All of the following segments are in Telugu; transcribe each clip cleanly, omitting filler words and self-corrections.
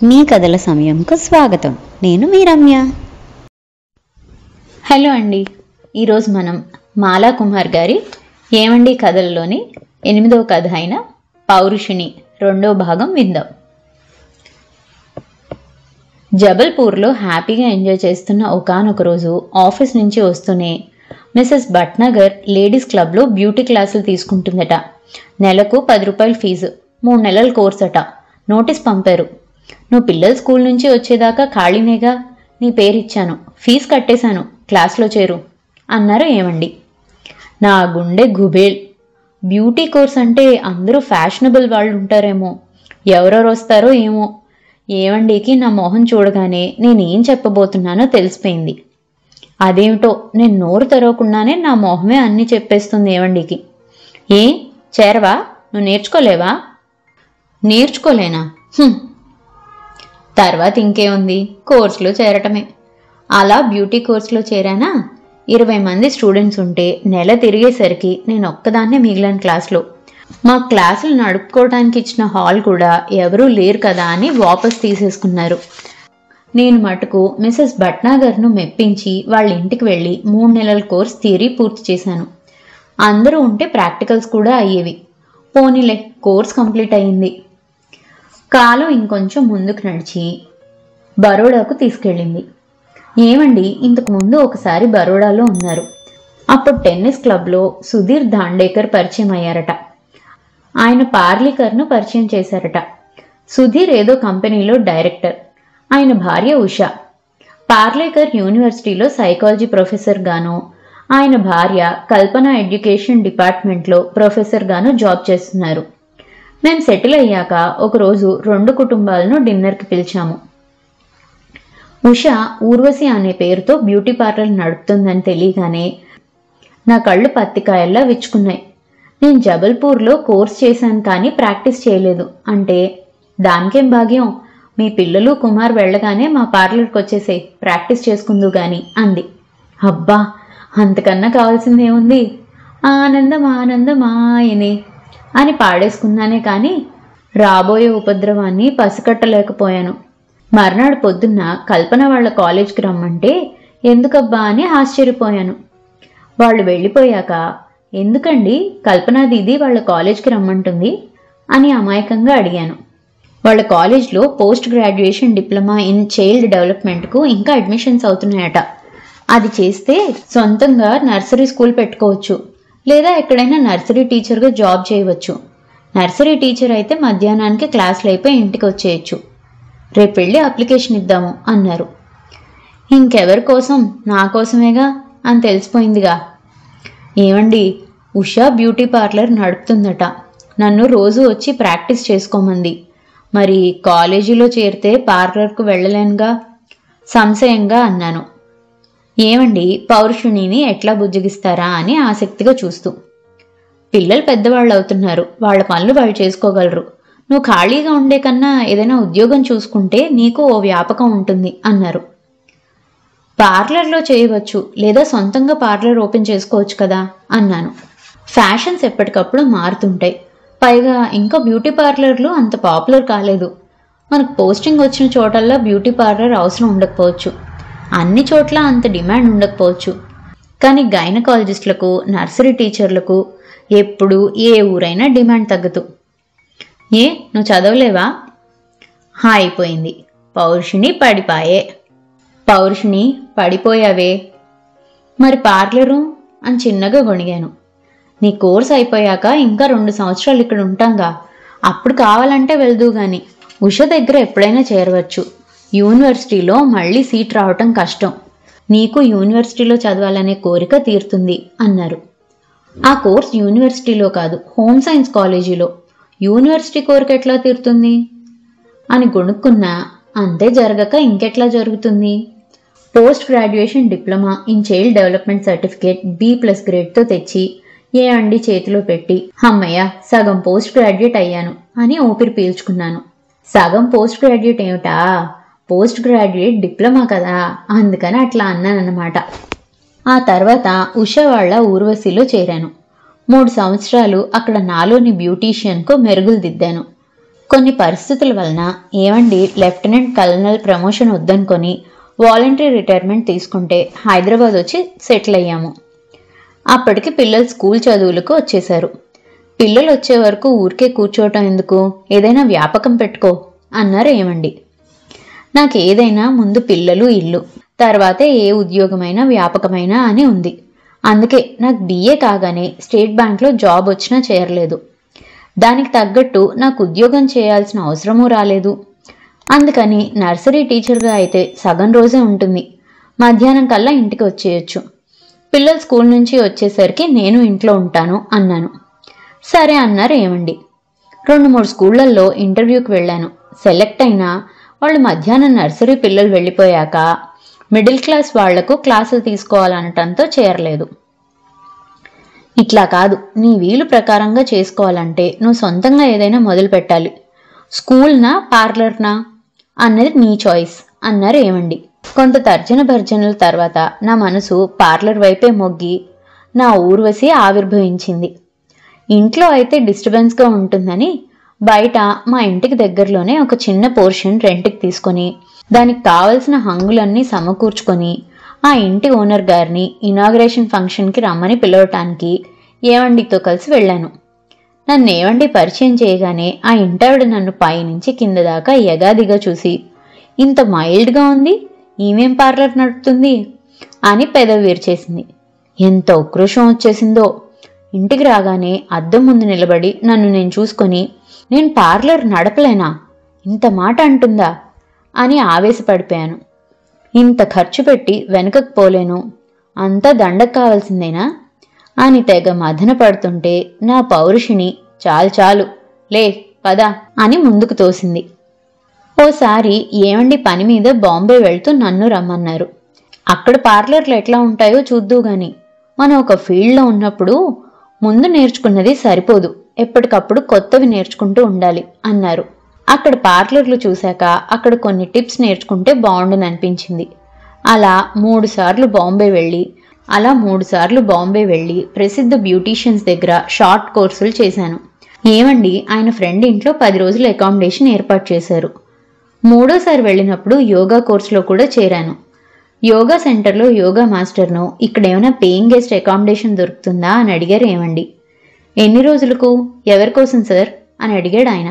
మీ కథల సమయంకు స్వాగతం. నేను మీ రమ్య. హలో అండి. ఈరోజు మనం మాలా కుమార్ గారి ఏమండి కథల్లోని 8వ కథ అయిన పౌరుషిణి 2వ భాగం విందాం. జబల్పూర్లో హ్యాపీగా ఎంజాయ్ చేస్తున్న ఒకానొక రోజు ఆఫీస్ నుంచి వస్తూనే మిసెస్ భట్నగర్ లేడీస్ క్లబ్లో బ్యూటీ క్లాసులు తీసుకుంటుందట. నెలకు 10 రూపాయలు ఫీజు, 3 నెలల కోర్స్ అట. నోటీస్ పంపారు. నువ్వు పిల్లలు స్కూల్ నుంచి వచ్చేదాకా ఖాళీనేగా, నీ పేరిచ్చాను, ఫీజు కట్టేశాను, క్లాస్లో చేరు అన్నారు. ఏమండి, నా గుండె గుబేల్. బ్యూటీ కోర్స్ అంటే అందరూ ఫ్యాషనబుల్ వాళ్ళు ఉంటారేమో, ఎవరెవరు వస్తారో ఏమో. ఏమండికి నా మొహం చూడగానే నేనేం చెప్పబోతున్నానో తెలిసిపోయింది. అదేమిటో నేను నోరు తెరవకుండానే నా మొహమే అన్నీ చెప్పేస్తుంది ఏమండికి. ఏ చేరవా, నువ్వు నేర్చుకోలేవా? నేర్చుకోలేనా? తర్వాత ఇంకేముంది, కోర్సులో చేరటమే. అలా బ్యూటీ కోర్సులో చేరానా. 20 మంది స్టూడెంట్స్ ఉంటే నెల తిరిగేసరికి నేను ఒక్కదాన్నే మిగిలాను క్లాస్లో. మా క్లాసులు నడుపుకోవడానికి ఇచ్చిన హాల్ కూడా ఎవరూ లేరు కదా అని వాపస్ తీసేసుకున్నారు. నేను మటుకు మిసెస్ భట్నాగర్ను మెప్పించి వాళ్ళ ఇంటికి వెళ్ళి 3 నెలల కోర్స్ థియరీ పూర్తి చేశాను. అందరూ ఉంటే ప్రాక్టికల్స్ కూడా అయ్యేవి. పోనీలే, కోర్స్ కంప్లీట్ అయ్యింది. కాలు ఇంకొంచెం ముందుకు నడిచి బరోడాకు తీసుకెళ్ళింది. ఏమండి, ఇంతకుముందు ఒకసారి బరోడాలో ఉన్నారు. అప్పుడు టెన్నిస్ క్లబ్లో సుధీర్ దాండేకర్ పరిచయం అయ్యారట. ఆయన పార్లీకర్ను పరిచయం చేశారట. సుధీర్ ఏదో కంపెనీలో డైరెక్టర్, ఆయన భార్య ఉషా. పార్లేకర్ యూనివర్సిటీలో సైకాలజీ ప్రొఫెసర్ గాను, ఆయన భార్య కల్పన ఎడ్యుకేషన్ డిపార్ట్మెంట్లో ప్రొఫెసర్ గాను జాబ్ చేస్తున్నారు. మేము సెటిల్ అయ్యాక ఒకరోజు 2 కుటుంబాలను డిన్నర్కి పిలిచాము. ఉషా ఊర్వశి అనే పేరుతో బ్యూటీ పార్లర్ నడుపుతుందని తెలియగానే నా కళ్ళు పత్తికాయల్లా విచ్చుకున్నాయి. నేను జబల్పూర్లో కోర్స్ చేశాను కానీ ప్రాక్టీస్ చేయలేదు అంటే, దానికేం భాగ్యం, మీ పిల్లలు కుమార్ వెళ్ళగానే మా పార్లర్కి వచ్చేసే, ప్రాక్టీస్ చేసుకుందు గాని అంది. అబ్బా, అంతకన్నా కావాల్సిందేముంది, ఆనందం ఆనందమాయనే అని పాడేసుకున్నానే కానీ రాబోయే ఉపద్రవాన్ని పసికట్టలేకపోయాను. మర్నాడు పొద్దున్న కల్పన వాళ్ళ కాలేజ్కి రమ్మంటే ఎందుకబ్బా అని ఆశ్చర్యపోయాను. వాళ్ళు వెళ్ళిపోయాక, ఎందుకండి కల్పనా దీది వాళ్ళ కాలేజ్కి రమ్మంటుంది అని అమాయకంగా అడిగాను. వాళ్ళ కాలేజ్లో post graduation diploma in child డెవలప్మెంట్కు ఇంకా అడ్మిషన్స్ అవుతున్నాయట. అది చేస్తే సొంతంగా నర్సరీ స్కూల్ పెట్టుకోవచ్చు, లేదా ఎక్కడైనా నర్సరీ టీచర్గా జాబ్ చేయవచ్చు. నర్సరీ టీచర్ అయితే మధ్యాహ్నానికి క్లాసులు అయిపోయి ఇంటికి వచ్చేయచ్చు. రేపు వెళ్ళి అప్లికేషన్ ఇద్దాము అన్నారు. ఇంకెవరి కోసం, నా కోసమేగా అని తెలిసిపోయిందిగా. ఏమండి, ఉషా బ్యూటీ పార్లర్ నడుపుతుందట. నన్ను రోజు వచ్చి ప్రాక్టీస్ చేసుకోమంది. మరి కాలేజీలో చేరితే పార్లర్కు వెళ్ళలేనుగా, సంశయంగా అన్నాను. ఏమండి, పౌరుషిణిని ఎట్లా బుజ్జగిస్తారా అని ఆసక్తిగా చూస్తూ. పిల్లలు పెద్దవాళ్ళు అవుతున్నారు, వాళ్ళ పనులు వాళ్ళు చేసుకోగలరు. నువ్వు ఖాళీగా ఉండే కన్నా ఏదైనా ఉద్యోగం చూసుకుంటే నీకు ఓ వ్యాపకం ఉంటుంది అన్నారు. పార్లర్లో చేయవచ్చు, లేదా సొంతంగా పార్లర్ ఓపెన్ చేసుకోవచ్చు కదా అన్నాను. ఫ్యాషన్స్ ఎప్పటికప్పుడు మారుతుంటాయి. పైగా ఇంకా బ్యూటీ పార్లర్లు అంత పాపులర్ కాలేదు. మనకు పోస్టింగ్ వచ్చిన చోటల్లా బ్యూటీ పార్లర్ అవసరం ఉండకపోవచ్చు, అన్ని చోట్ల అంత డిమాండ్ ఉండకపోవచ్చు. కానీ గైనకాలజిస్టులకు, నర్సరీ టీచర్లకు ఎప్పుడు ఏ ఊరైనా డిమాండ్ తగ్గదు. ఏ, నువ్వు చదవలేవా? అయిపోయింది, పౌరుషిణి పడిపాయే. పౌరుషిణి పడిపోయావే, మరి పార్లరు అని చిన్నగా గొణిగాను. నీ కోర్స్ అయిపోయాక ఇంకా 2 సంవత్సరాలు ఇక్కడ ఉంటాంగా, అప్పుడు కావాలంటే వెళ్దూ గాని. ఉష దగ్గర ఎప్పుడైనా చేరవచ్చు. యూనివర్సిటీలో మళ్ళీ సీట్ రావటం కష్టం. నీకు యూనివర్సిటీలో చదవాలనే కోరిక తీరుతుంది అన్నారు. ఆ కోర్స్ యూనివర్సిటీలో కాదు, హోమ్ సైన్స్ కాలేజీలో. యూనివర్సిటీ కోరిక ఎట్లా తీరుతుంది అని గొణుక్కున్నా. అంతే జరగక ఇంకెట్లా జరుగుతుంది? Post graduation diploma in child development certificate B+ గ్రేడ్తో తెచ్చి ఏ అండి చేతిలో పెట్టి, అమ్మయ్య సగం పోస్ట్ గ్రాడ్యుయేట్ అయ్యాను అని ఊపిరి పీల్చుకున్నాను. సగం పోస్ట్ గ్రాడ్యుయేట్ ఏమిటా, పోస్ట్ గ్రాడ్యుయేట్ డిప్లొమా కదా, అందుకని అట్లా అన్నానన్నమాట. ఆ తర్వాత ఉష వాళ్ళ ఊర్వశిలో చేరాను. 3 సంవత్సరాలు అక్కడ నాలోని బ్యూటీషియన్కు మెరుగులు దిద్దాను. కొన్ని పరిస్థితుల వలన ఏమండి లెఫ్టినెంట్ కల్నల్ ప్రమోషన్ వద్దనుకొని వాలంటరీ రిటైర్మెంట్ తీసుకుంటే హైదరాబాద్ వచ్చి సెటిల్ అయ్యాము. అప్పటికి పిల్లలు స్కూల్ చదువులకు వచ్చేశారు. పిల్లలు వచ్చే వరకు ఊరికే కూర్చోవటం ఎందుకు, ఏదైనా వ్యాపకం పెట్టుకో అన్నారు ఏమండి. నాకు ఏదైనా ముందు పిల్లలు, ఇల్లు, తర్వాతే ఏ ఉద్యోగమైనా వ్యాపకమైనా అని ఉంది. అందుకే నాకు BA కాగానే స్టేట్ బ్యాంక్లో జాబ్ వచ్చినా చేరలేదు. దానికి తగ్గట్టు నాకు ఉద్యోగం చేయాల్సిన అవసరమూ రాలేదు. అందుకని నర్సరీ టీచర్గా అయితే సగం రోజే ఉంటుంది, మధ్యాహ్నం కల్లా ఇంటికి వచ్చేయచ్చు. పిల్లలు స్కూల్ నుంచి వచ్చేసరికి నేను ఇంట్లో ఉంటాను అన్నాను. సరే అన్నారు ఏమండి. 2-3 స్కూళ్లలో ఇంటర్వ్యూకి వెళ్ళాను. సెలెక్ట్ అయినా వాళ్ళు మధ్యాహ్నం నర్సరీ పిల్లలు వెళ్ళిపోయాక మిడిల్ క్లాస్ వాళ్లకు క్లాసులు తీసుకోవాలనటంతో చేరలేదు. ఇట్లా కాదు, నీ వీలు ప్రకారంగా చేసుకోవాలంటే నువ్వు సొంతంగా ఏదైనా మొదలు పెట్టాలి. స్కూల్నా పార్లర్నా అన్నది నీ చాయిస్ అన్నారు ఏమండి. కొంత తర్జన భర్జనల తర్వాత నా మనసు పార్లర్ వైపే మొగ్గి నా ఊర్వశి ఆవిర్భవించింది. ఇంట్లో అయితే డిస్టర్బెన్స్గా ఉంటుందని బయట మా ఇంటికి దగ్గరలోనే ఒక చిన్న పోర్షన్ రెంట్కి తీసుకొని దానికి కావలసిన హంగులన్నీ సమకూర్చుకొని ఆ ఇంటి ఓనర్ గారిని ఇనాగ్రేషన్ ఫంక్షన్కి రమ్మని పిలవటానికి ఏవండితో కలిసి వెళ్ళాను. నన్ను ఏవండి పరిచయం చేయగానే ఆ ఇంటావిడ నన్ను పైనుంచి కింద దాకా ఎగాదిగా చూసి, ఇంత మైల్డ్గా ఉంది, ఈమెం పార్లర్ నడుపుతుంది అని పెదవి విరిచేసింది. ఎంత ఉక్రోషం వచ్చేసిందో. ఇంటికి రాగానే అద్దం ముందు నిలబడి నన్ను నేను చూసుకొని, నేను పార్లర్ నడపలేనా, ఇంత మాట అంటుందా అని ఆవేశపడిపోయాను. ఇంత ఖర్చు పెట్టి వెనకకు పోలేను, అంతా దండకు కావాల్సిందేనా అని తెగ మదన పడుతుంటే నా పౌరుషిని చాలు చాలు లే పద అని ముందుకు తోసింది. ఓసారి ఏమండి పని మీద బాంబే వెళ్తూ నన్ను రమ్మన్నారు. అక్కడ పార్లర్లు ఎట్లా ఉంటాయో చూద్దూ గాని, మనం ఒక ఫీల్డ్లో ఉన్నప్పుడు ముందు నేర్చుకున్నది సరిపోదు, ఎప్పటికప్పుడు కొత్తవి నేర్చుకుంటూ ఉండాలి అన్నారు. అక్కడ పార్లర్లు చూశాక అక్కడ కొన్ని టిప్స్ నేర్చుకుంటే బాగుండుననిపించింది. అలా 3 సార్లు బాంబే వెళ్ళి ప్రసిద్ధ బ్యూటీషియన్స్ దగ్గర షార్ట్ కోర్సులు చేశాను. ఏమండి ఆయన ఫ్రెండ్ ఇంట్లో 10 రోజులు అకామిడేషన్ ఏర్పాటు చేశారు. 3ఓసారి వెళ్ళినప్పుడు యోగా కోర్సులో కూడా చేరాను. యోగా సెంటర్లో యోగా మాస్టర్ను ఇక్కడేమైనా పేయింగ్ గెస్ట్ అకామిడేషన్ దొరుకుతుందా అని అడిగారు ఏమండి. ఎన్ని రోజులకు, ఎవరి కోసం సార్ అని అడిగాడు ఆయన.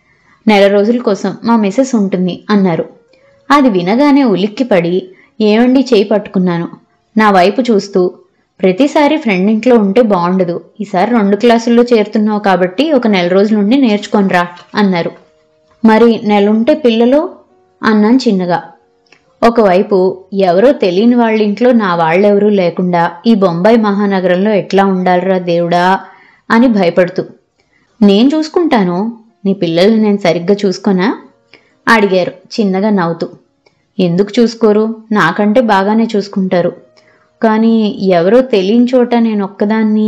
4 రోజుల కోసం మా మిసెస్ ఉంటుంది అన్నారు. అది వినగానే ఉలిక్కిపడి ఏమండి చేయి పట్టుకున్నాను. నా వైపు చూస్తూ, ప్రతిసారి ఫ్రెండ్ ఇంట్లో ఉంటే బాగుండదు, ఈసారి 2 క్లాసుల్లో చేరుతున్నావు కాబట్టి ఒక 4 రోజుల నుండి నేర్చుకొనిరా అన్నారు. మరి నెలుంటే పిల్లలు అన్నాను చిన్నగా. ఒకవైపు ఎవరో తెలియని వాళ్ళింట్లో నా వాళ్ళెవరూ లేకుండా ఈ బొంబాయి మహానగరంలో ఎట్లా ఉండాలిరా దేవుడా అని భయపడుతూ, నేను చూసుకుంటాను, నీ పిల్లల్ని నేను సరిగ్గా చూసుకోనా అడిగారు చిన్నగా నవ్వుతూ. ఎందుకు చూసుకోరు, నాకంటే బాగానే చూసుకుంటారు, కానీ ఎవరో తెలియని చోట నేను ఒక్కదాన్ని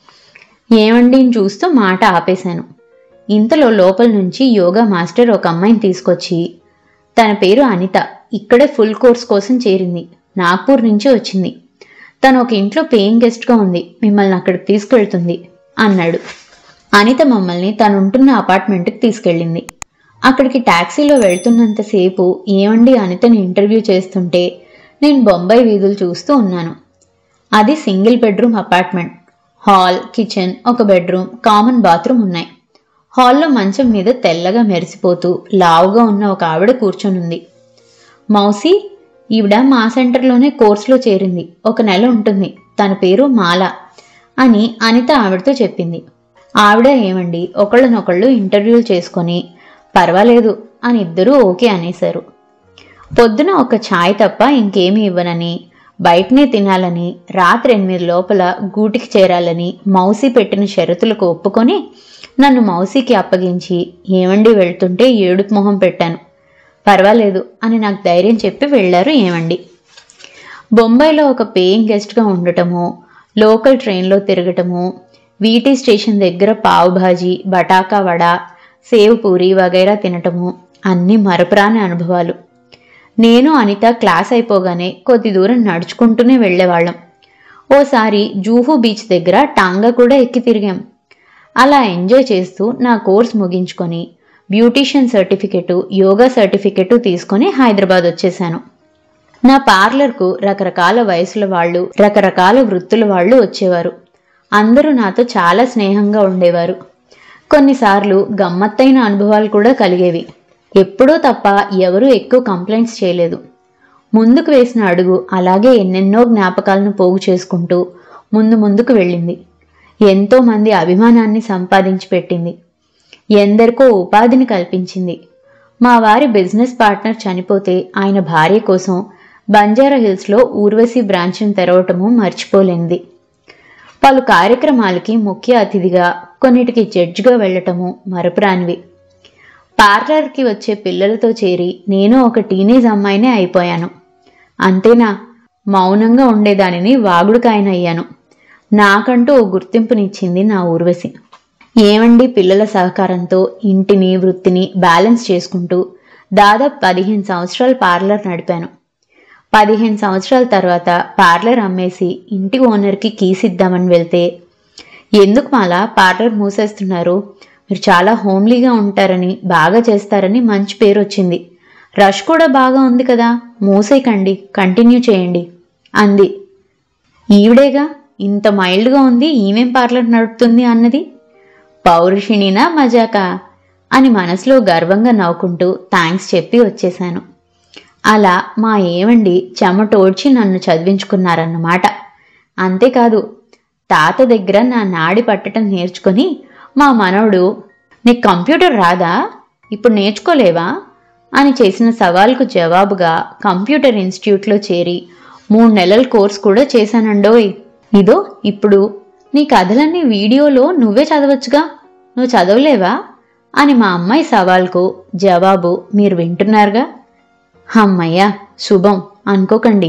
ఏమండి చూస్తూ మాట ఆపేశాను. ఇంతలో లోపల నుంచి యోగా మాస్టర్ ఒక అమ్మాయిని తీసుకొచ్చి, తన పేరు అనిత, ఇక్కడే ఫుల్ కోర్స్ కోసం చేరింది, నాగ్పూర్ నుంచి వచ్చింది, తను ఒక ఇంట్లో పేయింగ్ గెస్ట్గా ఉంది, మిమ్మల్ని అక్కడికి తీసుకెళ్తుంది అన్నాడు. అనిత మమ్మల్ని తనుంటున్న అపార్ట్మెంట్కి తీసుకెళ్ళింది. అక్కడికి టాక్సీలో వెళ్తున్నంతసేపు ఏమండి అనితని ఇంటర్వ్యూ చేస్తుంటే నేను బొంబాయి వీధులు చూస్తూ ఉన్నాను. అది single bedroom apartment. Hall, kitchen, ఒక బెడ్రూమ్, కామన్ బాత్రూమ్ ఉన్నాయి. హాల్లో మంచం మీద తెల్లగా మెరిసిపోతూ లావుగా ఉన్న ఒక ఆవిడ కూర్చొనుంది. మౌసి, ఈవిడ మా సెంటర్లోనే కోర్సులో చేరింది, 1 నెల ఉంటుంది, తన పేరు మాల అని అనిత ఆవిడతో చెప్పింది. ఆవిడ ఏమండి ఒకళ్ళనొకళ్ళు ఇంటర్వ్యూలు చేసుకొని పర్వాలేదు అని ఇద్దరూ ఓకే అనేశారు. పొద్దున ఒక ఛాయ్ తప్ప ఇంకేమీ ఇవ్వనని, బయటనే తినాలని, రాత్రి 8 లోపల గూటికి చేరాలని మౌసి పెట్టిన షరతులకు ఒప్పుకొని నన్ను మౌసికి అప్పగించి ఏమండి వెళ్తుంటే ఏడుపు మొహం పెట్టాను. పర్వాలేదు అని నాకు ధైర్యం చెప్పి వెళ్లారు ఏమండి. బొంబాయిలో ఒక పేయింగ్ గెస్ట్గా ఉండటము, లోకల్ ట్రైన్లో తిరగటము, వీటీ స్టేషన్ దగ్గర పావుభాజీ, బటాకా వడ, సేవ్ పూరి వగైరా తినటము అన్నీ మరపురాని అనుభవాలు. నేను అనిత క్లాస్ అయిపోగానే కొద్ది దూరం నడుచుకుంటూనే వెళ్లేవాళ్ళం. ఓసారి జూహు బీచ్ దగ్గర టాంగా కూడా ఎక్కి తిరిగాం. అలా ఎంజాయ్ చేస్తూ నా కోర్స్ ముగించుకొని బ్యూటీషియన్ సర్టిఫికెటు, యోగా సర్టిఫికెటు తీసుకొని హైదరాబాద్ వచ్చేశాను. నా పార్లర్కు రకరకాల వయసుల వాళ్ళు, రకరకాల వృత్తుల వాళ్ళు వచ్చేవారు. అందరూ నాతో చాలా స్నేహంగా ఉండేవారు. కొన్నిసార్లు గమ్మత్తైన అనుభవాలు కూడా కలిగేవి. ఎప్పుడూ తప్ప ఎవరూ ఎక్కువ కంప్లైంట్స్ చేయలేదు. ముందుకు వేసిన అడుగు అలాగే ఎన్నెన్నో జ్ఞాపకాలను పోగు చేసుకుంటూ ముందుకు వెళ్ళింది. ఎంతోమంది అభిమానాన్ని సంపాదించి పెట్టింది. ఎందరికో ఉపాధిని కల్పించింది. మా వారి బిజినెస్ పార్ట్నర్ చనిపోతే ఆయన భార్య కోసం బంజారా హిల్స్లో ఊర్వశి బ్రాంచ్ను తెరవటము మర్చిపోలేనిది. పలు కార్యక్రమాలకి ముఖ్య అతిథిగా, కొన్నిటికి జడ్జిగా వెళ్లటము మరపురానివి. పార్లర్కి వచ్చే పిల్లలతో చేరి నేను ఒక టీనేజ్ అమ్మాయినే అయిపోయాను. అంతేనా, మౌనంగా ఉండేదానిని వాగుడుకాయనయ్యాను. నాకంటూ ఓ గుర్తింపునిచ్చింది నా ఊర్వశి. ఏమండి పిల్లల సహకారంతో ఇంటిని వృత్తిని బ్యాలెన్స్ చేసుకుంటూ దాదాపు 15 సంవత్సరాలు పార్లర్ నడిపాను. 15 సంవత్సరాల తర్వాత పార్లర్ అమ్మేసి ఇంటి ఓనర్కి కీస్ ఇద్దామని వెళ్తే, ఎందుకు మాలా పార్లర్ మూసేస్తున్నారు, మీరు చాలా హోమ్లీగా ఉంటారని, బాగా చేస్తారని మంచి పేరు వచ్చింది, రష్ కూడా బాగా ఉంది కదా, మూసేయకండి, కంటిన్యూ చేయండి అంది. ఈవిడేగా ఇంత మైల్డ్గా ఉంది, ఈమెం పార్లర్ నడుపుతుంది అన్నది. పౌరుషిణినా మజాకా అని మనసులో గర్వంగా నవ్వుకుంటూ థ్యాంక్స్ చెప్పి వచ్చేశాను. అలా మా ఏమండి చెమటోడ్చి నన్ను చదివించుకున్నారన్నమాట. అంతేకాదు, తాత దగ్గర నా నాడి పట్టడం నేర్చుకొని మా మనవడు, నీకు కంప్యూటర్ రాదా, ఇప్పుడు నేర్చుకోలేవా అని చేసిన సవాల్కు జవాబుగా కంప్యూటర్ ఇన్స్టిట్యూట్లో చేరి 3 నెలల కోర్స్ కూడా చేశానండోయ్. ఇదో ఇప్పుడు నీ కథలన్నీ వీడియోలో నువ్వే చదవచ్చుగా, నువ్వు చదవలేవా అని మా అమ్మాయి సవాల్కు జవాబు మీరు వింటున్నారుగా. అమ్మయ్యా శుభం అనుకోకండి.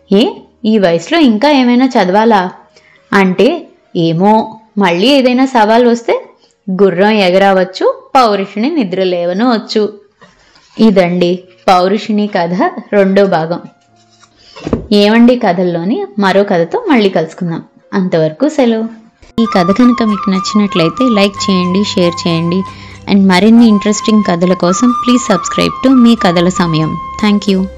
ఈ వయసులో ఇంకా ఏమైనా చదవాలా అంటే, ఏమో మళ్ళీ ఏదైనా సవాల్ వస్తే గుర్రం ఎగరవచ్చు, పౌరుషిణి నిద్ర లేవనవచ్చు. ఇదండి పౌరుషిణి కథ 2వ భాగం. ఏమండి కథల్లోని మరో కథతో మళ్ళీ కలుసుకుందాం. అంతవరకు సెలవు. ఈ కథ కనుక మీకు నచ్చినట్లయితే లైక్ చేయండి, షేర్ చేయండి. అండ్ మరిన్ని ఇంట్రెస్టింగ్ కథల కోసం ప్లీజ్ సబ్స్క్రైబ్ టు మీ కథల సమయం. Thank you.